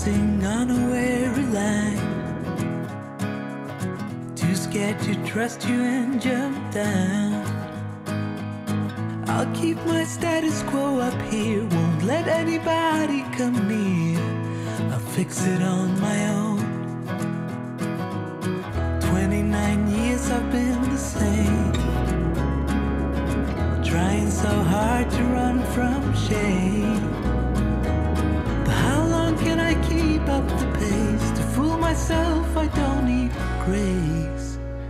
crossing on a weary line, too scared to trust you and jump down. I'll keep my status quo up here, won't let anybody come near. I'll fix it on my own. 29 years I've been the same, trying so hard to run from shame. But how long can I keep up the pace? To fool myself I don't need grace.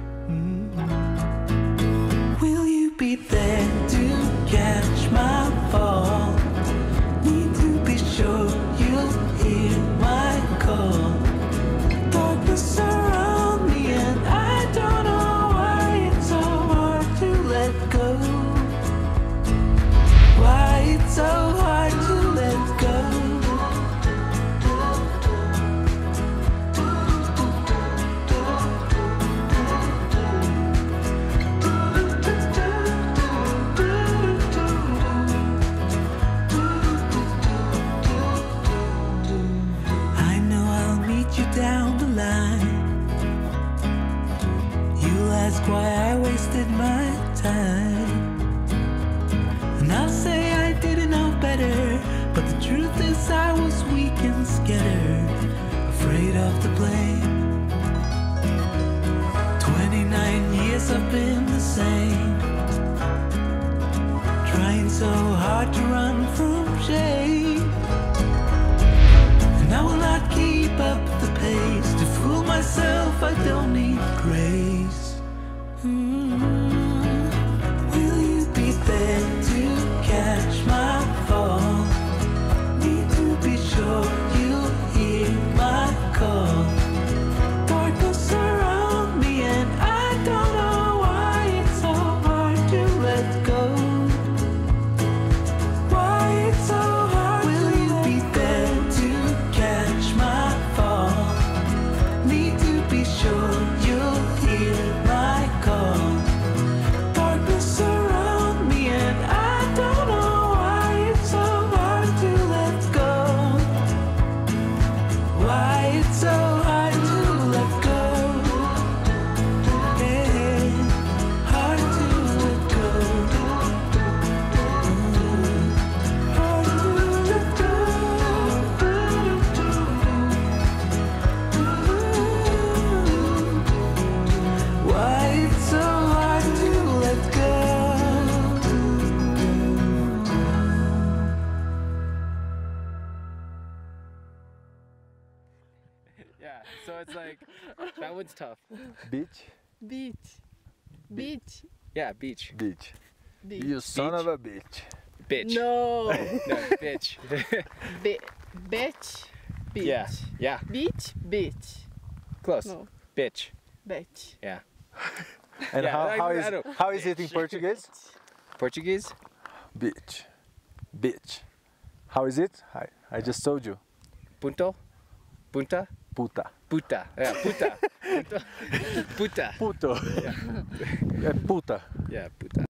Will you be there to catch my fall? Need to be sure you'll hear my call. Darkness around me and I don't know why it's so hard to let go. Why it's so hard to let go. I know I'll meet you down the line. You'll ask why I wasted my time, and I'll say I didn't know better. But the truth is I was weak and scared, afraid of the blame. 29 years I've been the same, trying so hard to run from shame. And I will not keep up the pace. To fool myself I don't need grace. Will you be there to catch my fall? Need to be sure you'll hear my call. Darkness around me and I don't know why it's so hard to let go. Why it's so hard. Will you be there to catch my fall? Need to be sure you'll hear my call. Darkness around me and I don't know why it's so hard to let go. Why it's so hard to let go. Yeah, hard to let go. Hard to let go. Why it's so hard to let go. Yeah, so it's like, that one's tough. Beach? Beach. Beach. Yeah, beach. Beach. Beach. You son Beach. of a bitch. Bitch. No. No, bitch. Beach. Beach. Yeah, yeah, Beach. Beach. close. No. Bitch. Beach. Yeah. And Yeah, I don't- how is it in Portuguese? Portuguese? Beach. Beach. How is it? I just told you. Punto? Punta? Puta. Puta. Yeah, puta. Puta. Puta. Puto. É puta. Yeah, puta.